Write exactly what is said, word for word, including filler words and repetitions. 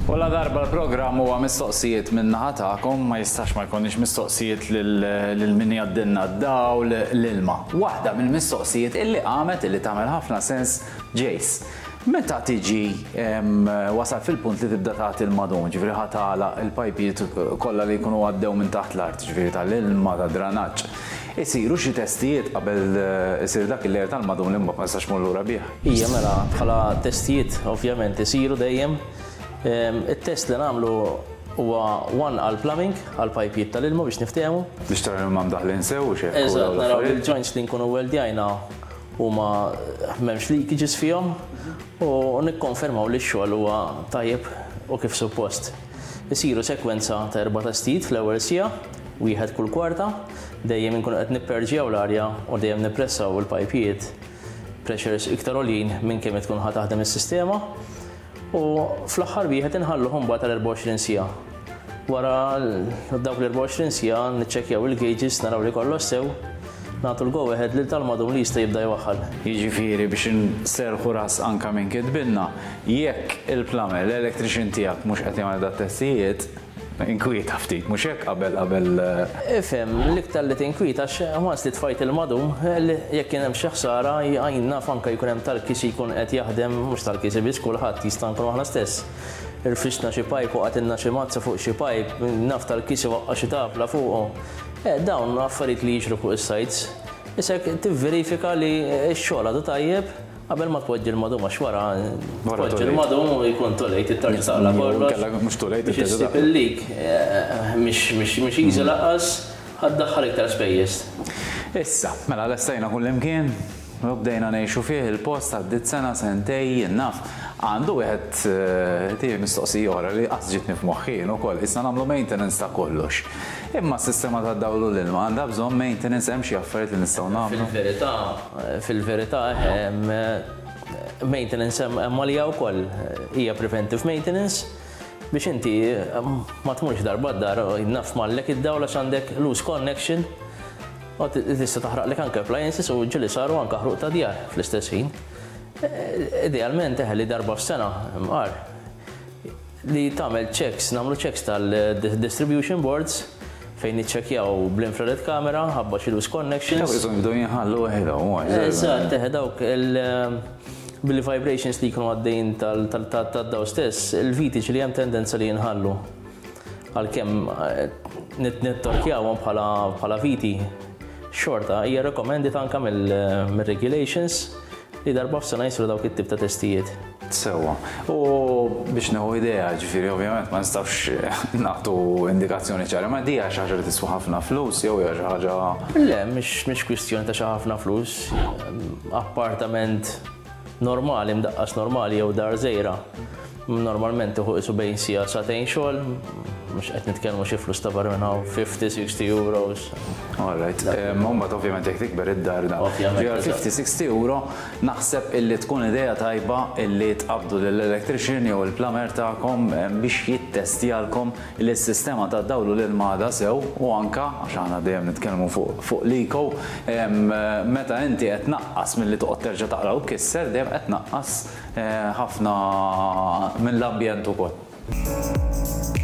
Wala darba l-programm huwa mistoqsijiet min-naħa tagħkom, ma jistax ma jkunx mistoqsijiet lil min jgħaddilna d-dawl l-ilma. Waħda mill-mistoqsijiet illi qamet illi tagħmel ħafna sens Jace. Meta tiġi wasal fil-punt li tibda tagħti l-madun, ġifieri ħatala l-pajpijiet kollha li jkunu għaddew minn taħt l-art, ġifieri tal-ilma tad-dranaġġ. Isiru xi testijiet qabel isir dak il-lejer tal-madun li ma nistax mur lura bih. Hija mela bħala testijiet ovvjament isiru dejjem. Il-test li nagħmlu huwa one għal plumbing, għal pajpijiet tal-ilma biex niftehmu. Biex tara l-ilma mdaħlin sew xi. Eżatt, naraw il-joints li nkunu weldjajna huma m'hemmx leakages fihom u nikkonfermaw li x-xogħol huwa tajjeb u kif suppost. Isiru sekwenza ta' erba' testijiet fl-ewwel sija, wieħed kull kwarta, dejjem inkunu qed nipperġjaw l-arja u dejjem nippressaw il-pajpijiet pressures iktar għolin minn kemm tkun ħa taħdem is-sistema. U fl-aħħar wieħed inħalluhom mbagħad tal-erbgħuxrin sija. Wara dawk l-erbgħuxrin sija niċċekkjaw il-gauges naraw li kollox sew, nagħtu l-go ahead lil tal-madum li jista' jibda jwaħħal. Jiġifieri biex nserħu ras anke minn kitbilna, jekk il-plumber, l-electrician tiegħek mhux qed jagħmel dat testijiet, inkwieta ftit, mhux hekk qabel qabel. Ifhem, l-iktar li tinkwita għax li tfajt il-madum, jekk kien hemm xi ħsara għajna anke jkun hemm tal-kisi jkun qed jaħdem mhux tal-kisi biss kulħadd jista' nkunu aħna stess. Irfixna xi pipe u qatilna xi mazza fuq xi pipe, naf tal-kisi waqqa xi tafla fuqu. Dawn affarijiet li jiġru fuq is-sites. Issa tivverifika li x-xogħol għadu tajjeb qabel ma tpoġġi l-madum għax wara tpoġġi l-madum u jkun tolejt it-tarġi taqla kollox. Mhux tolejt biex issib il-leak mhix easy laqqas ħaddaħħal iktar spejjeż. Issa, mela lestejna kull imkien, bdejna ngħixu fih il-post għaddiet sena sentej naf. Għandu wieħed tiegħi mistoqsija oħra li qatt ġietni f'moħħien ukoll, issa nagħmlu maintenance ta' kollox. Imma s-sistema tad-dawlu l-ilma għandha bżonn maintenance hemm xi affarijiet li nistgħu nagħmlu. Fil-verità, fil-verità hemm maintenance hemm għalija wkoll hija preventive maintenance biex inti ma tmurx darba d-dar naf mallek id-dawl għax għandek loose connection u tista' taħraqlek anke appliances u ġieli saru anke ħruq ta' djar fl-istess ħin. Idealment li darba f'sena mqar li tagħmel checks, nagħmlu checks tal-distribution boards fejn niċċekkjaw bl-infrared camera ħabba xi loose connections. Dawk jibdew jinħallu waħedha huma. Eżatt, dawk bil-vibrations li jkunu għaddejjin tad-daw stess, il-vitiġ li hemm tendenza li jinħallu. Għalkemm nittorkjawhom bħala viti xorta hija recommended anke mill-regulations li darba f'sena jisru dawk it-tip ta' testijiet. Sewwa. U biex neħu idea, ġifieri ovvjament ma nistgħux nagħtu indikazzjoni ċara, ma dija xi ħaġa li tiswa ħafna flus jew hija xi ħaġa. Le, mhix kwistjoni ta' xi ħafna flus. Appartament normali, mdaqqas normali jew dar żgħira. Normalment tieħu qisu bejn sija sagħtejn xogħol, mhux qed nitkellmu xi flus ta' barra minn hawn fifty sixty euros. All right. Mbagħad ovvjament jekk tikber id-dar da. fifty sixty euro naħseb illi tkun idea tajba illi tqabdu lill-electrician jew il-plumber tagħkom biex jittestjalkom li s-sistema tad-dawlu l-ilma sew u anke għax aħna dejjem nitkellmu fuq l-eco meta inti qed tnaqqas milli toqgħod terġa' taqra u tkisser dejjem qed tnaqqas ħafna mill-ambjent ukoll.